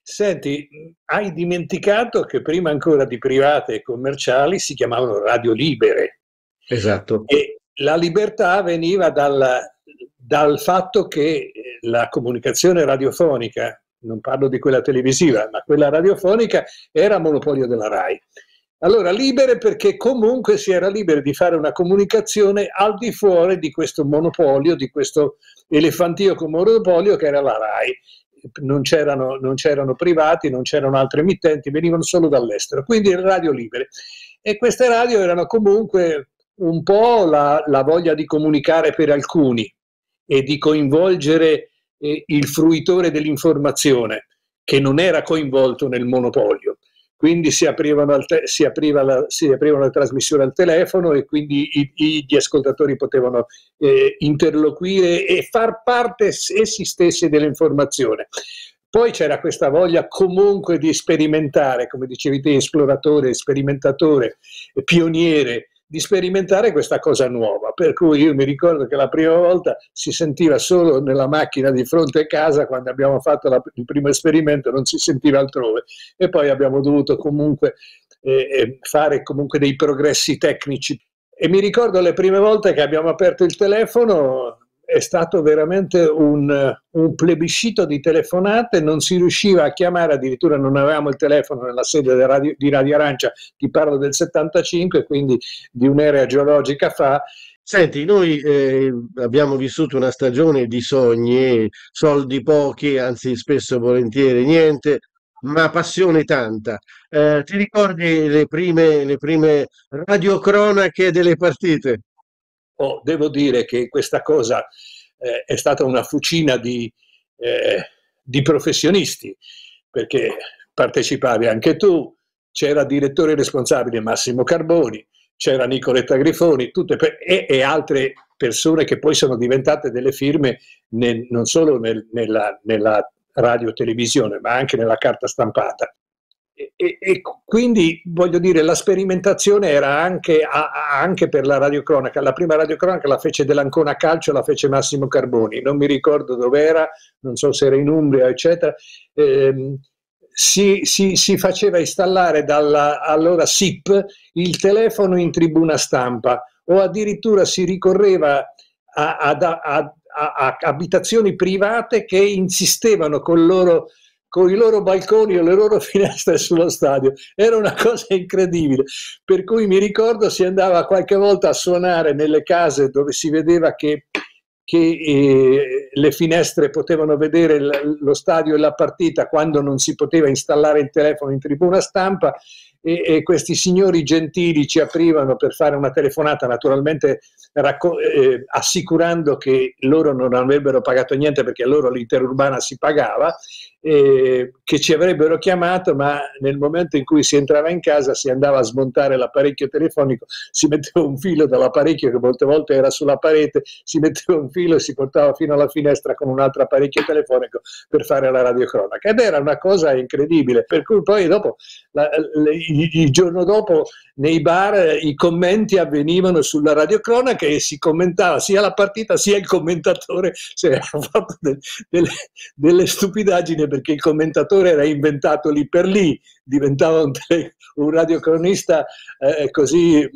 Senti, hai dimenticato che prima ancora di private e commerciali si chiamavano radio libere Esatto. e la libertà veniva dal fatto che la comunicazione radiofonica, non parlo di quella televisiva, ma quella radiofonica era monopolio della RAI. Allora, libere perché comunque si era liberi di fare una comunicazione al di fuori di questo monopolio, di questo elefantiaco monopolio che era la RAI. Non c'erano privati, non c'erano altre emittenti, venivano solo dall'estero, quindi radio libere. E queste radio erano comunque un po' la voglia di comunicare per alcuni e di coinvolgere il fruitore dell'informazione, che non era coinvolto nel monopolio. Quindi si aprivano le trasmissioni al telefono e quindi gli ascoltatori potevano interloquire e far parte essi stessi dell'informazione. Poi c'era questa voglia comunque di sperimentare, come dicevi te, esploratore, sperimentatore, pioniere, di sperimentare questa cosa nuova, per cui io mi ricordo che la prima volta si sentiva solo nella macchina di fronte a casa, quando abbiamo fatto il primo esperimento non si sentiva altrove, e poi abbiamo dovuto comunque fare comunque dei progressi tecnici. E mi ricordo le prime volte che abbiamo aperto il telefono è stato veramente un plebiscito di telefonate, non si riusciva a chiamare, addirittura non avevamo il telefono nella sede di Radio Arancia, ti parlo del 75, quindi di un'era geologica fa. Senti, noi abbiamo vissuto una stagione di sogni, soldi pochi, anzi spesso e volentieri niente, ma passione tanta. Ti ricordi le prime radiocronache delle partite? Devo dire che questa cosa è stata una fucina di professionisti, perché partecipavi anche tu, c'era direttore responsabile Massimo Carboni, c'era Nicoletta Grifoni, e altre persone che poi sono diventate delle firme non solo nella radio-televisione, ma anche nella carta stampata. E quindi voglio dire, la sperimentazione era anche per la radiocronaca. La prima radiocronaca la fece dell'Ancona Calcio, la fece Massimo Carboni, non mi ricordo dove era, non so se era in Umbria, eccetera. Si faceva installare dalla allora SIP il telefono in tribuna stampa, o addirittura si ricorreva a abitazioni private che insistevano con i loro balconi o le loro finestre sullo stadio. Era una cosa incredibile, per cui mi ricordo si andava qualche volta a suonare nelle case dove si vedeva che le finestre potevano vedere lo stadio e la partita quando non si poteva installare il telefono in tribuna stampa, e questi signori gentili ci aprivano per fare una telefonata, naturalmente assicurando che loro non avrebbero pagato niente, perché a loro l'interurbana si pagava, che ci avrebbero chiamato, ma nel momento in cui si entrava in casa si andava a smontare l'apparecchio telefonico, si metteva un filo dall'apparecchio che molte volte era sulla parete, si metteva un filo e si portava fino alla finestra con un altro apparecchio telefonico per fare la radiocronaca, ed era una cosa incredibile. Per cui poi dopo il giorno dopo nei bar i commenti avvenivano sulla radiocronaca e si commentava sia la partita sia il commentatore se era fatto delle stupidaggini, perché il commentatore era inventato lì per lì, diventava un radiocronista così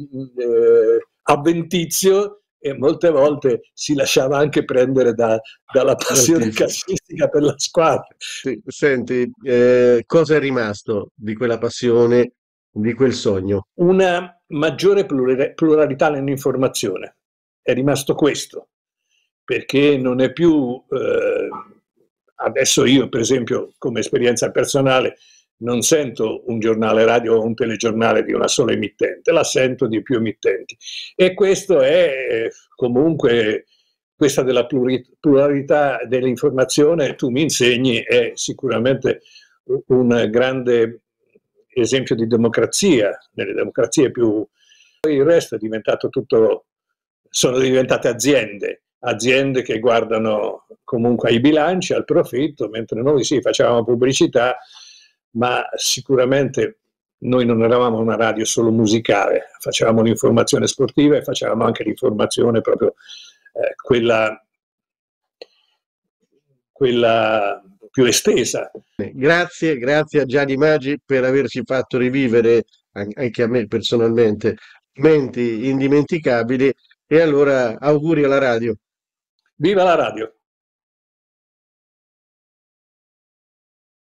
avventizio, e molte volte si lasciava anche prendere dalla passione calcistica per la squadra. Sì, senti, cosa è rimasto di quella passione, di quel sogno? Una maggiore pluralità nell'informazione. È rimasto questo, perché non è più adesso io per esempio come esperienza personale non sento un giornale radio o un telegiornale di una sola emittente, la sento di più emittenti, e questo è comunque, questa della pluralità dell'informazione, tu mi insegni, è sicuramente un grande esempio di democrazia. Nelle democrazie più, il resto è diventato tutto, sono diventate aziende che guardano comunque ai bilanci, al profitto, mentre noi sì, facevamo pubblicità, ma sicuramente noi non eravamo una radio solo musicale, facevamo l'informazione sportiva e facevamo anche l'informazione proprio quella più estesa. Grazie, grazie a Gianni Maggi per averci fatto rivivere, anche a me personalmente, momenti indimenticabili. E allora auguri alla radio. Viva la radio!